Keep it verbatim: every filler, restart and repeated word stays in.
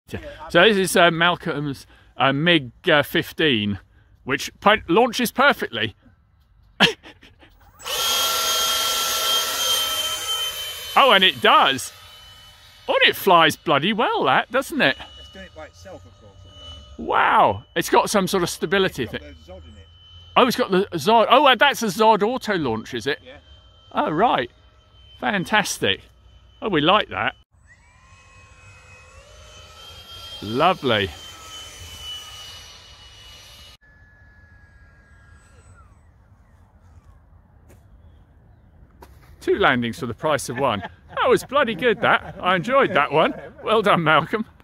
So this is uh, Malcolm's uh, MiG uh, fifteen, which launches perfectly. Oh, and it does. Oh, and it flies bloody well, that, doesn't it? It's doing it by itself, of course. Wow. It's got some sort of stability thing. It's got the Z O D in it. Oh, it's got the Z O D. Oh, that's a Z O D auto launch, is it? Yeah. Oh, right. Fantastic. Oh, we like that. Lovely. Two landings for the price of one. That was bloody good, that. I enjoyed that one. Well done, Malcolm.